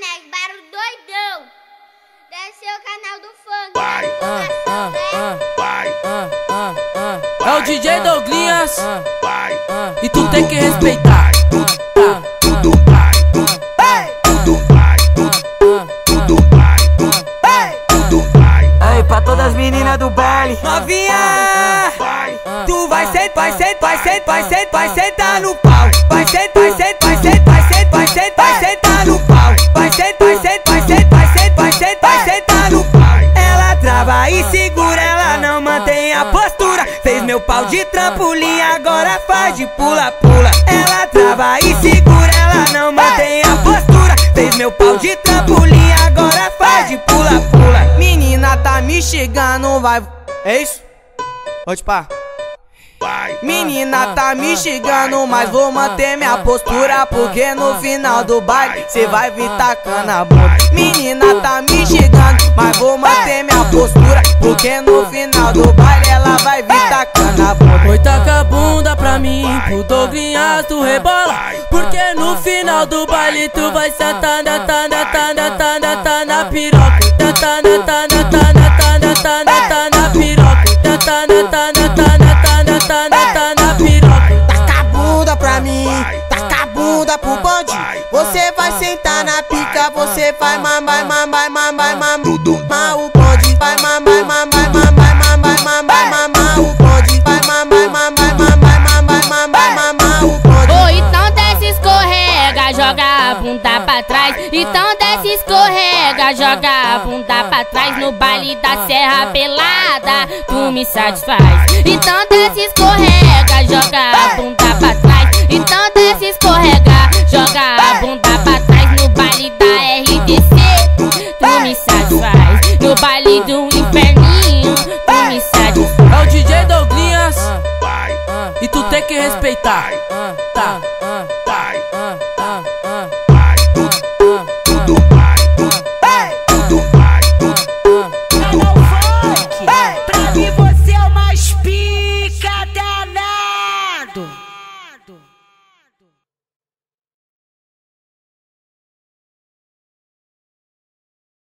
Mané, barulho doidão. Deve ser o canal do funk. É o DJ Douglinhas e tu tem que respeitar. Aí pra todas as meninas do baile, Novinha, tu vai sentar no pau. Vai sentar no pau. Vai sentar no pau. Ela trava e segura, ela não mantém a postura. Fez meu pau de trampolim, agora faz de pula-pula. Ela trava e segura, ela não mantém a postura. Fez meu pau de trampolim, agora faz de pula-pula. Menina tá me chegando, vai. É isso? Pode pá. Menina tá me xingando, mas vou manter minha postura, porque no final do baile cê vai vir tacando a bunda. Menina tá me xingando, mas vou manter minha postura, porque no final do baile ela vai vir tacando a bunda. oi, taca a bunda pra mim, pro Douglinhas tu rebola, porque no final do baile tu vai sentar na piroca, na piroca, na piroca. Taca a bunda pra mim, taca a bunda pro bonde. Você vai sentar na pica, você vai mamar o bonde. Vai mamar o bonde. Vai mamar o bonde. Ou então desce, escorrega, joga a bunda pra trás. Então desce, escorrega, joga a bunda pra trás. No baile da Serra Pelada, tu me satisfaz. Então desce, escorrega, joga a bunda pra trás. Então desce, escorrega, joga a bunda pra trás. No baile da RDC, tu me satisfaz. No baile do inferninho, tu me satisfaz. É o DJ Douglinhas e tu tem que respeitar. Canal Funk, pra mim você é o mais pica danado.